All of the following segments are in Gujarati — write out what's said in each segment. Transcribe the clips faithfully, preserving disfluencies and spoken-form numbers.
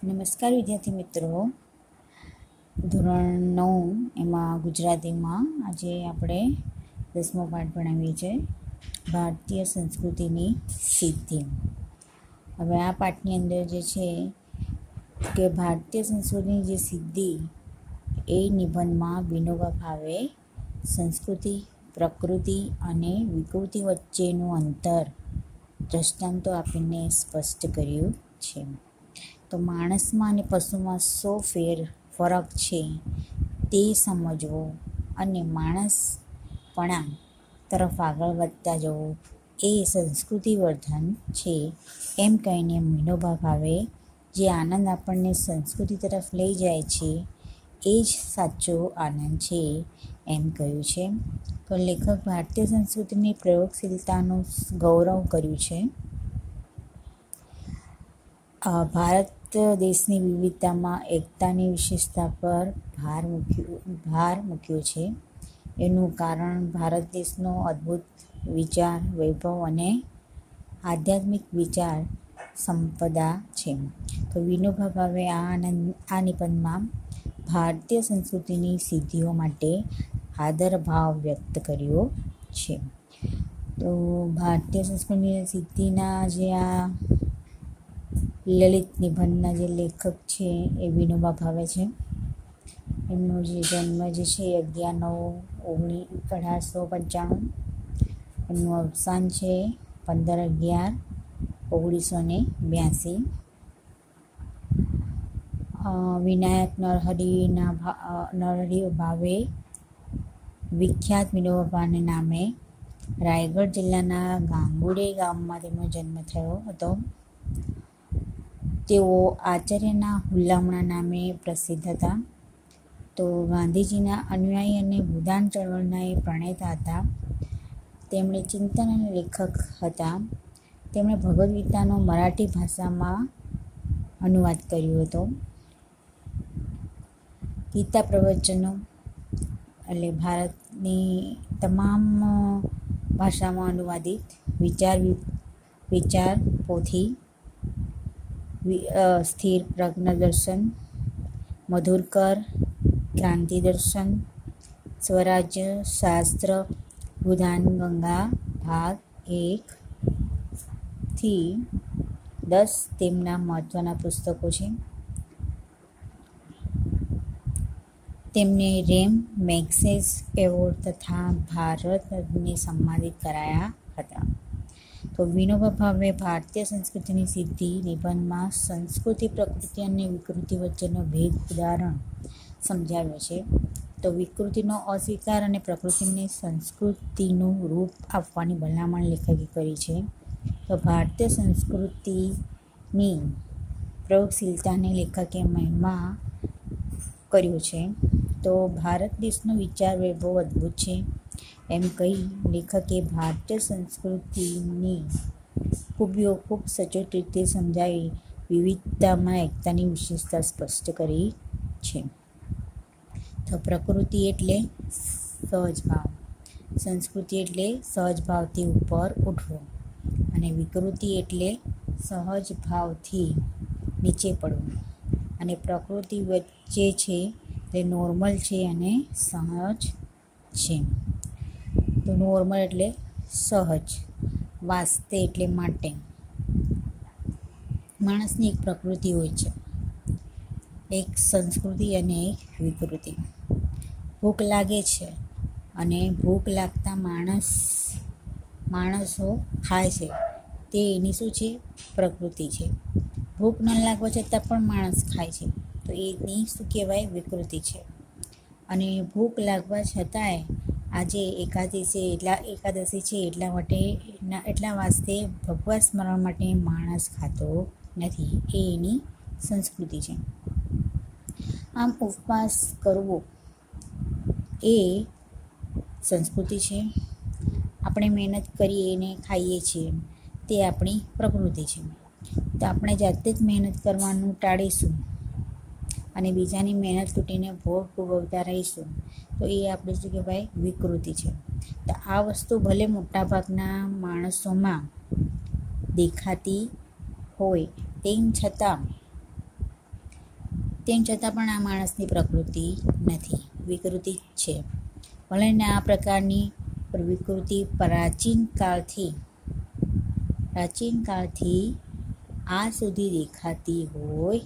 નમસ્કાર વિદ્યાર્થી મિત્રો, ધોરણ નવ એમાં ગુજરાતીમાં આજે આપણે દસમો પાઠ ભણાવીએ છીએ ભારતીય સંસ્કૃતિની સિદ્ધિ. હવે આ પાઠની અંદર જે છે કે ભારતીય સંસ્કૃતિની જે સિદ્ધિ એ નિબંધમાં વિનોબા ભાવે સંસ્કૃતિ, પ્રકૃતિ અને વિકૃતિ વચ્ચેનું અંતર દ્રષ્ટાંતો આપીને સ્પષ્ટ કર્યું છે. તો માણસમાં અને પશુમાં સો ફેર ફરક છે તે સમજવો અને માણસપણા તરફ આગળ વધતા જવું એ સંસ્કૃતિવર્ધન છે એમ કહીને વિનોબા ભાવે જે આનંદ આપણને સંસ્કૃતિ તરફ લઈ જાય છે એ જ સાચો આનંદ છે એમ કહ્યું છે. તો લેખક ભારતીય સંસ્કૃતિની પ્રયોગશીલતાનું ગૌરવ કર્યું છે. ભારત દેશની વિવિધતામાં એકતાની વિશેષતા પર ભાર મૂક્યો ભાર મૂક્યો છે. એનું કારણ ભારત દેશનો અદ્ભુત વિચાર વૈભવ અને આધ્યાત્મિક વિચાર સંપદા છે. તો વિનોબા ભાવે આ આનંદ આ નિબંધમાં ભારતીય સંસ્કૃતિની સિદ્ધિઓ માટે આદર ભાવ વ્યક્ત કર્યો છે. તો ભારતીય સંસ્કૃતિની સિદ્ધિના જે આ લલિત નિબંધના જે લેખક છે એ વિનોબા ભાવે છે. એમનો જે જન્મ જે છે અગિયાર નવ ઓગણીસ અઢારસો પંચાણું, એમનું અવસાન છે પંદર અગિયાર ઓગણીસો ને બ્યાસી. વિનાયક નરહરિના નરહરિ ભાવે વિખ્યાત વિનોબા ભાવે નામે રાયગઢ જિલ્લાના ગાંગુડે ગામમાં તેમનો જન્મ થયો હતો. તેઓ આચાર્યના હુલામણા નામે પ્રસિદ્ધ હતા. તો ગાંધીજીના અનુયાયી અને ભૂદાન ચળવળના એ પ્રણેતા હતા. તેમણે ચિંતન અને લેખક હતા. તેમણે ભગવદ્ ગીતાનો મરાઠી ભાષામાં અનુવાદ કર્યો હતો. ગીતા પ્રવચનો એટલે ભારતની તમામ ભાષામાં અનુવાદિત વિચાર વિચાર પોથી, સ્થિર પ્રજ્ઞ દર્શન, મધુરકર, ક્રાંતિ દર્શન, સ્વરાજ્ય શાસ્ત્ર, ભૂદાન ગંગા ભાગ એક થી દસ તેમના મહત્ત્વના પુસ્તકો છે. તેમને રેમ મેગ્સેસ એવોર્ડ તથા ભારત રત્નને સન્માનિત કરાયા હતા. તો વિનોબા ભાવે ભારતીય સંસ્કૃતિની સિદ્ધિ નિબંધમાં સંસ્કૃતિ, પ્રકૃતિ અને વિકૃતિ વચ્ચેનો ભેદ ઉદાહરણ સમજાવ્યો છે. તો વિકૃતિનો અસ્વીકાર અને પ્રકૃતિને સંસ્કૃતિનું રૂપ આપવાની ભલામણ લેખકે કરી છે. તો ભારતીય સંસ્કૃતિની પ્રયોગશીલતાને લેખકે મહિમા કર્યો છે. તો ભારત દેશનો વિચાર વૈભવ અદ્ભુત છે એમ કહી લેખકે ભારતીય સંસ્કૃતિની ખૂબીઓ ખૂબ સચોટ રીતે સમજાવી વિવિધતામાં એકતાની વિશેષતા સ્પષ્ટ કરી છે. તો પ્રકૃતિ એટલે સહજ ભાવ, સંસ્કૃતિ એટલે સહજ ભાવથી ઉપર ઉઠવું અને વિકૃતિ એટલે સહજ ભાવથી નીચે પડવું અને પ્રકૃતિ વચ્ચે છે તે નોર્મલ છે અને સહજ છે. તો નોર્મલ એટલે સહજ, વાસ્તે એટલે માટે. માણસની એક પ્રકૃતિ હોય છે, એક સંસ્કૃતિ અને એક વિકૃતિ. ભૂખ લાગે છે અને ભૂખ લાગતા માણસ માણસો ખાય છે તે એની શું છે? પ્રકૃતિ છે. ભૂખ ન લાગવા છતાં પણ માણસ ખાય છે તો એની શું કહેવાય? વિકૃતિ છે. અને ભૂખ લાગવા છતાંય આજે એકાદશી એટલા એકાદશી છે એટલા માટે એટલા વાસ્તે ભગવાન સ્મરણ માટે માણસ ખાતો નથી, એ એની સંસ્કૃતિ છે. આમ ઉપવાસ કરવો એ સંસ્કૃતિ છે. આપણે મહેનત કરીએ અને ખાઈએ છીએ તે આપણી પ્રકૃતિ છે. તો આપણે જાતે જ મહેનત કરવાનું ટાળીશું અને બીજાની મહેનત લૂંટીને ભોગ ભોગવતા રહીશું તો એ આપણે શું કહેવાય? વિકૃતિ છે. તો આ વસ્તુ ભલે મોટાભાગના માણસોમાં દેખાતી હોય તેમ છતાં તેમ છતાં પણ આ માણસની પ્રકૃતિ નથી, વિકૃતિ છે. ભલેને આ પ્રકારની વિકૃતિ પ્રાચીન કાળથી પ્રાચીન કાળથી આ સુધી દેખાતી હોય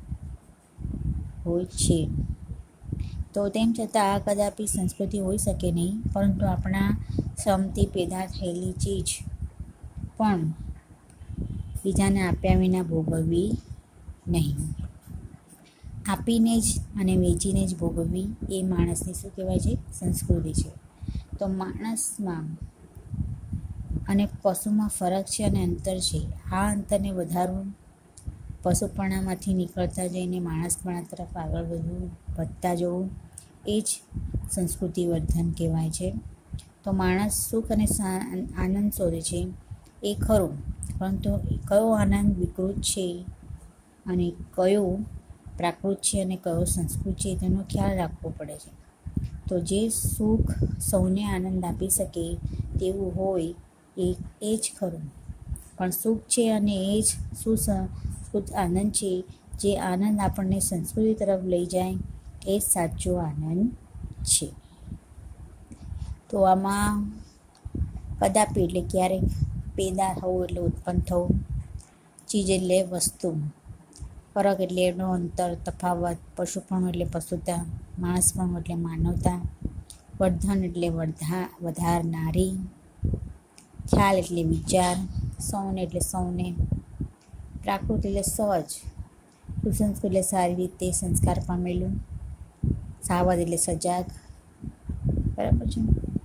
હોય છે, તો તેમ છતાં આ કદાપી સંસ્કૃતિ હોઈ શકે નહીં, પરંતુ આપણા શ્રમથી પેદા થયેલી ચીજ પણ બીજાને આપ્યા વિના ભોગવવી નહીં. આપીને જ અને વેચીને જ ભોગવવી એ માણસની શું કહેવાય છે? સંસ્કૃતિ છે. તો માણસમાં અને પશુમાં ફરક છે અને અંતર છે. આ અંતરને વધારવું, પશુપણામાંથી નીકળતા જઈને માણસપણા તરફ આગળ વધવું, વધતા જવું, એ જ સંસ્કૃતિ વર્ધન કહેવાય છે. તો માણસ સુખ અને આનંદ શોધે છે એ ખરું, પરંતુ કયો આનંદ વિકૃત છે અને કયો પ્રાકૃત છે અને કયો સંસ્કૃત છે તેનો ખ્યાલ રાખવો પડે છે. તો જે સુખ સૌને આનંદ આપી શકે તેવું હોય એ એ જ ખરું, પણ સુખ છે અને એ જ સુસંસ્કૃત આનંદ છે, જે આનંદ આપણને સંસ્કૃતિ તરફ લઈ જાય એ જ સાચો આનંદ છે. તો આમાં કદાપી એટલે ક્યારેક પેદા થવું એટલે ઉત્પન્ન થવું, ચીજ એટલે વસ્તુ, ફરક એટલે એનો અંતર, તફાવત, પશુપણું એટલે પશુતા, માણસપણું એટલે માનવતા, વર્ધન એટલે વર્ધા વધારનારી, ખ્યાલ એટલે વિચાર, સૌને એટલે સૌને, પ્રાકૃત એટલે સહજ, સુસંસ્કૃત એટલે સારી રીતે સંસ્કાર પામેલું, સાવધ એટલે સજાગ. બરાબર છે.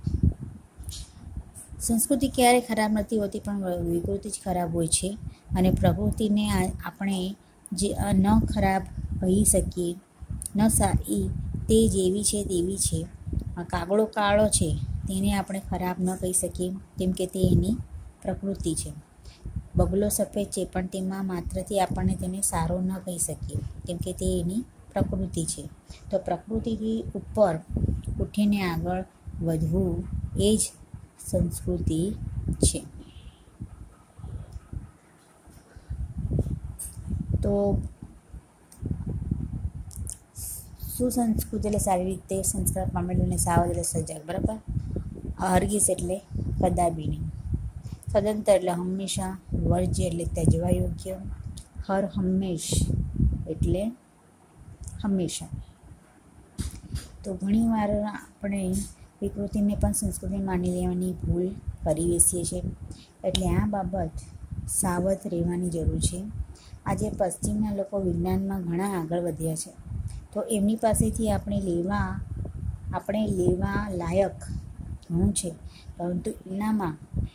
સંસ્કૃતિ ક્યારેય ખરાબ નથી હોતી, પણ વિકૃતિ જ ખરાબ હોય છે. અને પ્રકૃતિને આપણે જે ન ખરાબ કહી શકીએ, ન સારી, તે જેવી છે તેવી છે. કાગડો કાળો છે તેને આપણે ખરાબ ન કહી શકીએ, કેમ કે તે એની પ્રકૃતિ છે. બગલો સફેદ છે પણ તેમાં માત્રથી આપણને તેને સારો ન કહી શકીએ, કેમ કે તે એની પ્રકૃતિ છે. તો પ્રકૃતિથી ઉપર ઉઠીને આગળ વધવું એ જ સંસ્કૃતિ છે. તો સુસંસ્કૃત એટલે સારી રીતે સંસ્કાર પામેલું અને સાવધ એટલે સજાગ. બરાબર. હરગીઝ એટલે કદાપી નહીં. સદંતર એટલે હંમેશા, વર્જ્ય એટલે ત્યજવા યોગ્ય, હર હંમેશ એટલે હંમેશા. તો ઘણીવાર આપણે વિકૃતિને પણ સંસ્કૃતિ માની લેવાની ભૂલ કરી બેસીએ છીએ, એટલે આ બાબત સાવધ રહેવાની જરૂર છે. આજે પશ્ચિમના લોકો વિજ્ઞાનમાં ઘણા આગળ વધ્યા છે, તો એમની પાસેથી આપણે લેવા આપણે લેવા લાયક ઘણું છે, પરંતુ એનામાં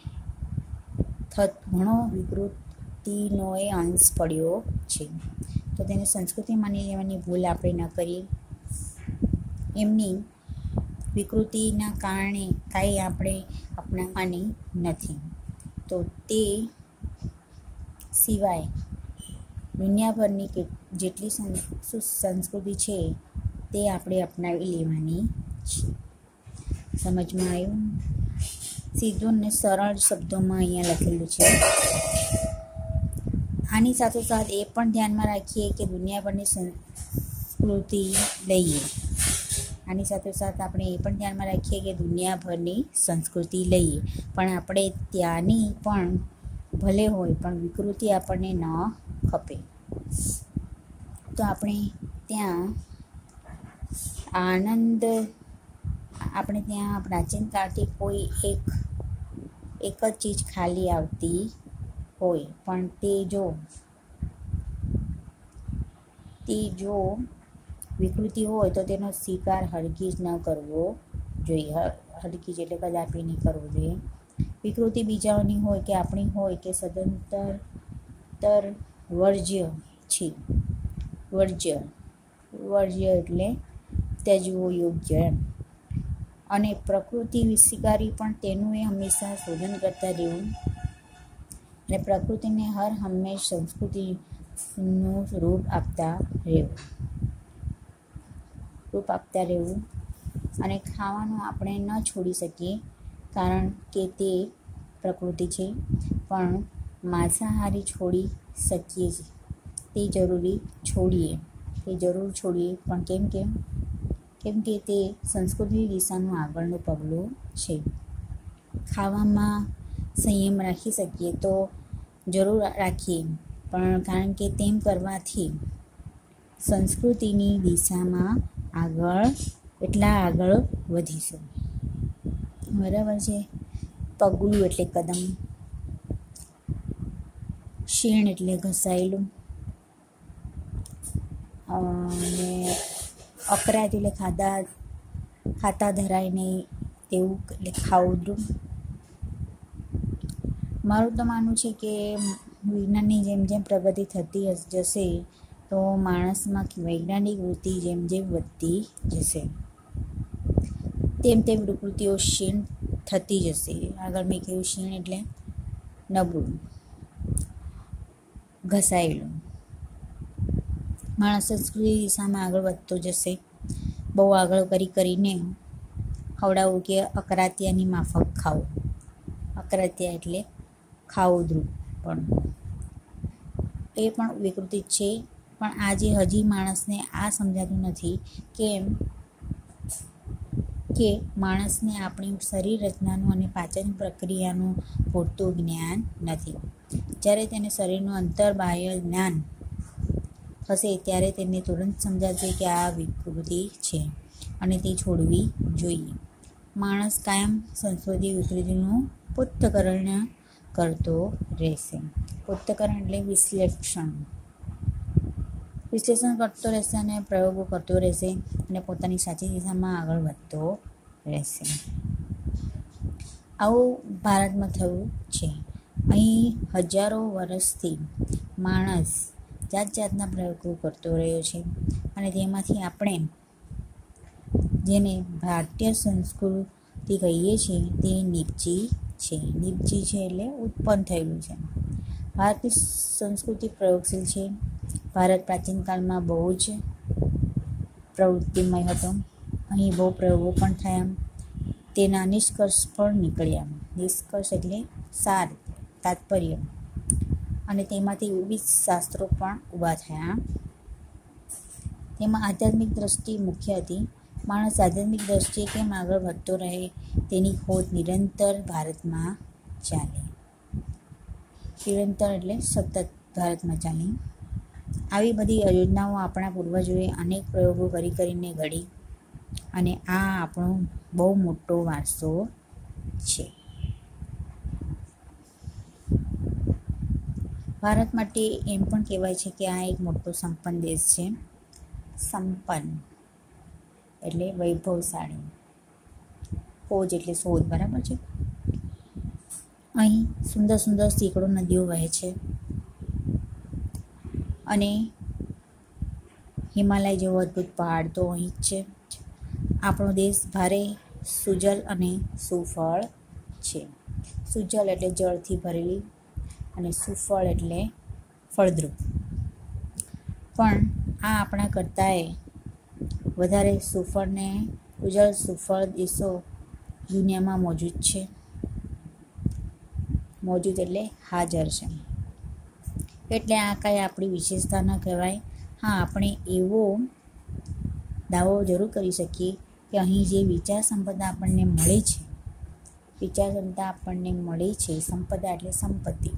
થત ઘણો વિકૃતિનો એ અંશ પડ્યો છે. તો તેને સંસ્કૃતિ માની લેવાની ભૂલ આપણે ન કરીએ. એમની વિકૃતિના કારણે કાંઈ આપણે અપનાવવાની નથી. તો તે સિવાય દુનિયાભરની કે જેટલી સંસ્કૃતિ છે તે આપણે અપનાવી લેવાની છે. સમજમાં આવ્યું? સીધું ને સરળ શબ્દોમાં અહીંયા લખેલું છે. આની સાથોસાથ એ પણ ધ્યાનમાં રાખીએ કે દુનિયાભરની સંસ્કૃતિ લઈએ આની સાથોસાથ આપણે એ પણ ધ્યાનમાં રાખીએ કે દુનિયાભરની સંસ્કૃતિ લઈએ પણ આપણે ત્યાંની પણ ભલે હોય પણ વિકૃતિ આપણને ન ખપે. તો આપણે ત્યાં આનંદ આપણે ત્યાં પ્રાચીન કાળથી કોઈ એક એક જ ચીજ ખાલી આવતી હોય, પણ તે જો તે જો વિકૃતિ હોય તો તેનો સ્વીકાર હરગીજ ન કરવો જોઈએ. હરગીજ એટલે કદાપી નહીં કરવો જોઈએ. વિકૃતિ બીજાઓની હોય કે આપણી હોય કે સદંતર તર વર્જ્ય છે. વર્જ્ય વર્જ્ય એટલે ત્યજવો યોગ્ય એમ. અને પ્રકૃતિ સ્વીકારી પણ તેનું એ હંમેશા શોધન કરતા રહેવું અને પ્રકૃતિને હર હંમેશ સંસ્કૃતિનું રૂપ આપતા રહેવું રૂપ આપતા રહેવું અને ખાવાનું આપણે ન છોડી શકીએ કારણ કે તે પ્રકૃતિ છે, પણ માંસાહારી છોડી શકીએ છીએ તે જરૂરી છોડીએ તે જરૂર છોડીએ. પણ કેમ કેમ કેમ કે તે સંસ્કૃતિની દિશાનું આગળનું પગલું છે. ખાવામાં સંયમ રાખી શકીએ તો જરૂર રાખીએ, પણ કારણ કે તેમ કરવાથી સંસ્કૃતિની દિશામાં આગળ એટલા આગળ વધીશું. બરાબર છે. પગલું એટલે કદમ, શીણ એટલે ઘસાયેલું, અને અકરાત એટલે ખાધા ખાતા ધરાય નહીં તેવું એટલે ખાઉદ્રું. મારું તો માનવું છે કે વિજ્ઞાનની જેમ જેમ પ્રગતિ થતી જશે તો માણસમાં વૈજ્ઞાનિક વૃત્તિ જેમ જેમ વધતી જશે તેમ તેમ પ્રકૃતિઓ ક્ષીણ થતી જશે. આગળ મેં કહ્યું ક્ષીણ એટલે નબળું, ઘસાયેલું. માણસ સંસ્કૃતિ દિશામાં આગળ વધતો જશે. બહુ આગળ કરી કરીને ખવડાવવું કે અકરાતિયાની માફક ખાવું. અકરાતિયા એટલે ખાઉદ્રું પણ એ પણ વિકૃતિ જ છે. પણ આજે હજી માણસને આ સમજાતું નથી કે કે માણસને આપણી શરીર રચનાનું અને પાચન પ્રક્રિયાનું પૂરતું જ્ઞાન નથી. જ્યારે તેને શરીરનું અંતર બાહ્ય જ્ઞાન થશે ત્યારે તેને તુરંત સમજાશે કે આ વિકૃતિ છે અને તે છોડવી જોઈએ. માણસ કાયમ સંસ્કૃતિ વિકૃતિનું પૃથ્થકરણ કરતો રહેશે. પૃથ્થકરણ એટલે વિશ્લેષણ વિશ્લેષણ કરતો રહેશે અને પ્રયોગો કરતો રહેશે અને પોતાની સાચી દિશામાં આગળ વધતો રહેશે. આવું ભારતમાં થયું છે. અહીં હજારો વર્ષથી માણસ જાત જાતના પ્રયોગો કરતો રહ્યો છે અને તેમાંથી આપણે જેને ભારતીય સંસ્કૃતિ કહીએ છીએ તે નિપજી છે. નિપજી છે એટલે ઉત્પન્ન થયેલું છે. ભારતીય સંસ્કૃતિ પ્રયોગશીલ છે. ભારત પ્રાચીન કાળમાં બહુ જ પ્રવૃત્તિમય હતો. અહીં બહુ પ્રયોગો પણ થયા, તેના નિષ્કર્ષ પણ નીકળ્યા. નિષ્કર્ષ એટલે સાર, તાત્પર્ય, અને તેમાંથી વિવિધ શાસ્ત્રો પણ ઊભા થયા. તેમાં આધ્યાત્મિક દ્રષ્ટિ મુખ્ય હતી. માણસ આધ્યાત્મિક દ્રષ્ટિએ કેમ આગળ વધતો રહે તેની ખોજ નિરંતર ભારતમાં ચાલી. નિરંતર એટલે સતત ભારતમાં ચાલી. આવી બધી યોજનાઓ આપણા પૂર્વજોએ અનેક પ્રયોગો કરી કરીને ઘડી અને આ આપણો બહુ મોટો વારસો છે. ભારત માટે એમ પણ કહેવાય છે કે આ એક મોટો સંપન્ન દેશ છે. સંપન્ન એટલે વૈભવશાળી, ખોજ એટલે શોધ. બરાબર છે. અહીં સુંદર સુંદર સેંકડો નદીઓ વહે છે અને હિમાલય જેવો અદ્ભુત પહાડ તો અહીં જ છે. આપણો દેશ ભારે સુજલ અને સુફળ છે. સુજલ એટલે જળથી ભરેલી અને સુફળ એટલે ફળદ્રુપ. પણ આ આપણા કરતાંય વધારે સુફળ ને ઉજળ સુફળ દેશો દુનિયામાં મોજૂદ છે. મોજૂદ એટલે હાજર છે. એટલે આ કાંઈ આપણી વિશેષતા ન કહેવાય. હા, આપણે એવો દાવો જરૂર કરી શકીએ કે અહીં જે વિચાર સંપદા આપણને મળી છે, વિચાર ક્ષમતા આપણને મળી છે, સંપદા એટલે સંપત્તિ,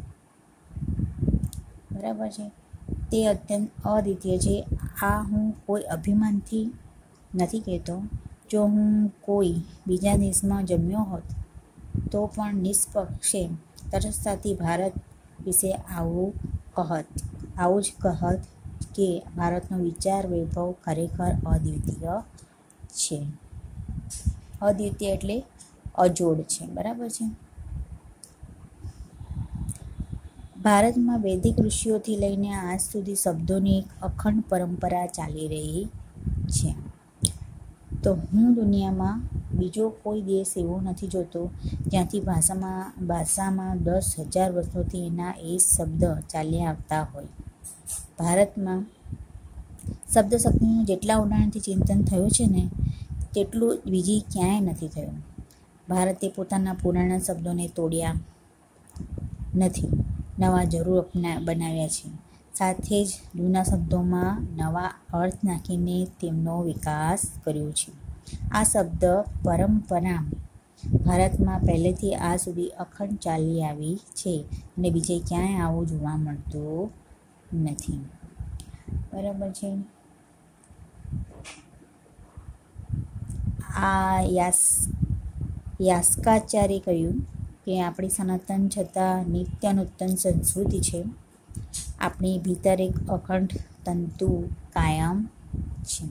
બરાબર છે, તે અત્યંત અદ્વિતીય છે. આ હું કોઈ અભિમાનથી નથી કહેતો. જો હું કોઈ બીજા દેશમાં જન્મ્યો હોત તો પણ નિષ્પક્ષે તટસ્થતાથી ભારત વિશે આવું કહત આવું જ કહત કે ભારતનો વિચાર વૈભવ ખરેખર અદ્વિતીય છે. અદ્વિતીય એટલે અજોડ છે. બરાબર છે. ભારતમાં વૈદિક ઋષિઓથી લઈને આજ સુધી શબ્દોની એક અખંડ પરંપરા ચાલી રહી છે. તો હું દુનિયામાં બીજો કોઈ દેશ એવો નથી જોતો જ્યાંથી ભાષામાં ભાષામાં દસ હજાર વર્ષોથી એના એ શબ્દ ચાલ્યા આવતા હોય. ભારતમાં શબ્દ શક્તિનું જેટલા ઉડાણથી ચિંતન થયું છે ને તેટલું બીજી ક્યાંય નથી થયું. ભારતે પોતાના પુરાણા શબ્દોને તોડ્યા નથી, નવા જરૂર અપના બનાવ્યા છે. સાથે જ જૂના શબ્દોમાં નવા અર્થ નાખીને તેમનો વિકાસ કર્યો છે. આ શબ્દ પરંપરા ભારતમાં પહેલેથી આ સુધી અખંડ ચાલી આવી છે અને બીજે ક્યાંય આવું જોવા મળતું નથી. બરાબર છે. આ યાસ યાસ્કાચાર્ય કહ્યું કે આપણી સનાતન છતાં નિત્ય નૂતન સંસ્કૃતિ છે. આપણી ભીતર એક અખંડ તંતુ કાયમ છે.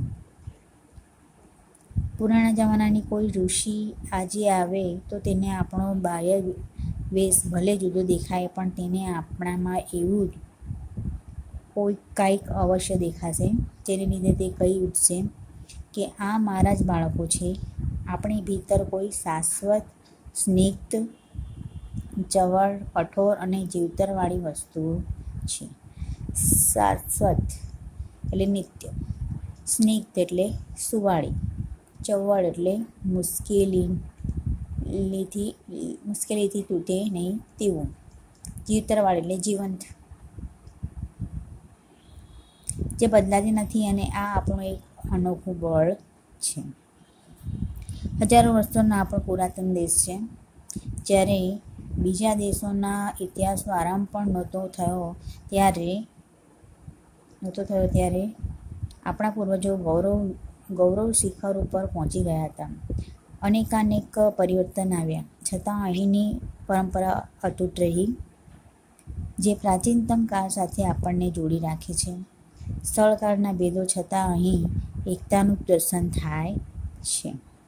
પુરાણા જમાનાની કોઈ ઋષિ આજે આવે તો તેને આપણો બાહ્ય વેશ ભલે જુદો દેખાય, પણ તેને આપણામાં એવું કોઈ કાંઈક અવશ્ય દેખાશે, જેને લીધે તે કહી ઉઠશે કે આ મારા જ બાળકો છે. આપણી ભીતર કોઈ શાશ્વત, સ્નિગ્ધ, ચવળ, કઠોર અને જીવતરવાળી વસ્તુ છે. શાશ્વત એટલે નિત્ય, સ્નિગ્ધ એટલે સુવાળી, ચવળ એટલે મુશ્કેલીથી મુશ્કેલીથી તૂટે નહીં તેવું, જીવતરવાળી એટલે જીવંત, જે બદલાતી નથી. અને આ આપણું એક અનોખું બળ છે. હજારો વર્ષોનો આપણો પુરાતન દેશ છે. જ્યારે બીજા દેશોના ઇતિહાસનો આરંભ પણ નહોતો થયો ત્યારે નહોતો થયો ત્યારે આપણા પૂર્વજો ગૌરવ ગૌરવ શિખર ઉપર પહોંચી ગયા હતા. અનેકાનેક પરિવર્તન આવ્યા, છતાં અહીંની પરંપરા અતૂટ રહી, જે પ્રાચીનતમ કાળ સાથે આપણને જોડી રાખે છે. સ્થળકાળના ભેદો છતાં અહીં એકતાનું દર્શન થાય છે.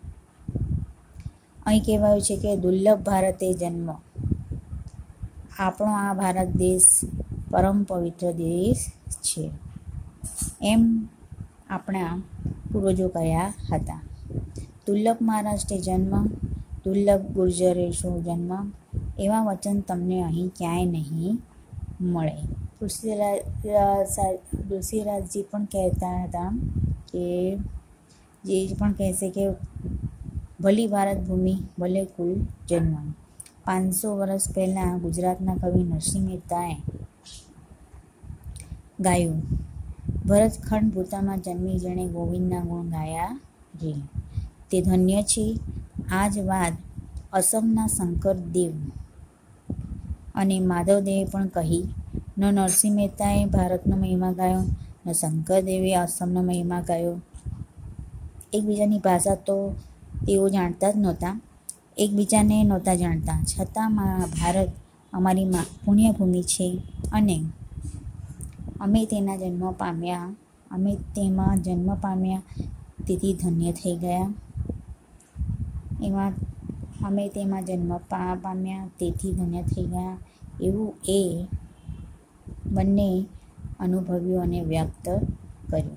અહીં કહેવાયું છે કે દુર્લભ ભારતે જન્મ. આપણો આ ભારત દેશ પરમ પવિત્ર દેશ છે, એમ આપણા પૂર્વજો કહ્યા હતા. દુર્લભ મહારાષ્ટ્રે જન્મ, દુર્લભ ગુર્જરેશો જન્મ, એવા વચન તમને અહીં ક્યાંય નહીં મળે. તુલસીરાજજી પણ કહેતા હતા કે જે પણ કહેશે કે ભલી ભારત ભૂમિ ભલે કુલ જન્મ. પાંચસો વર્ષ પહેલાં ગુજરાતના કવિ નરસિંહ મહેતાએ ગાયું, ભરતખંડ ભૂતામાં જન્મી જેણે ગોવિંદના ગુણ ગાયા રે, તે ધન્ય છે. આ જ વાત અસમના શંકરદેવ અને માધવદેવે પણ કહી. ન નરસિંહ મહેતાએ ભારતનો મહિમા ગાયો, ન શંકરદેવે અસમનો મહિમા ગાયો. એકબીજાની ભાષા તો તેઓ જાણતા જ નહોતા, એકબીજાને નહોતા જાણતા, છતાં ભારત અમારી પુણ્યભૂમિ છે અને અમે તેના જન્મ પામ્યા અમે તેમાં જન્મ પામ્યા તેથી ધન્ય થઈ ગયા. એમાં અમે તેમાં જન્મ પામ્યા તેથી ધન્ય થઈ ગયા એવું એ બંને અનુભવ્યું અને વ્યક્ત કર્યું.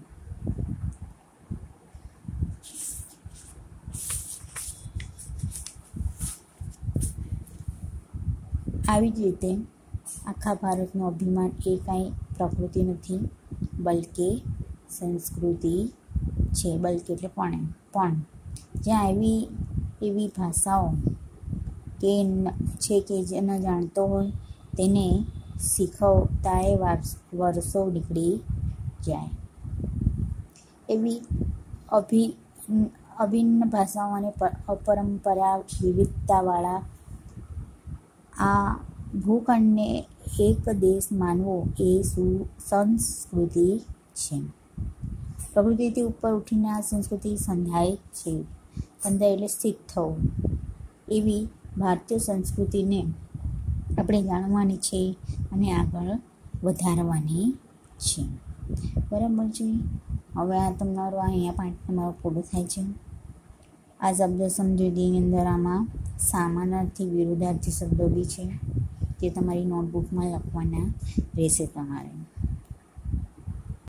આવી જ રીતે આખા ભારતનું અભિમાન એ કાંઈ પ્રકૃતિ નથી, બલકે સંસ્કૃતિ છે. બલકે એટલે પણ પણ જ્યાં એવી એવી ભાષાઓ કે છે કે જે ન જાણતો હોય તેને શીખવતાએ વર્ષો નીકળી જાય. એવી અભિ અભિન્ન ભાષાઓ અને અપરંપરા વિવિધતાવાળા આ ભૂખંડને એક દેશ માનવો એ સંસ્કૃતિ છે. પ્રકૃતિથી ઉપર ઉઠીને આ સંસ્કૃતિ સંધાય છે. સંધાય એટલે સ્થિત થવું. એવી ભારતીય સંસ્કૃતિને આપણે જાણવાની છે અને આગળ વધારવાની છે. બરાબર છે. હવે આ તમારો અહીંયા પાઠ તમારો પૂરો થાય છે. આ શબ્દ સમજૂતીની અંદર આમાં સામાનાર્થી વિરુદ્ધાર્થી શબ્દો બી છે, જે તમારી નોટબુકમાં લખવાના રહેશે તમારે.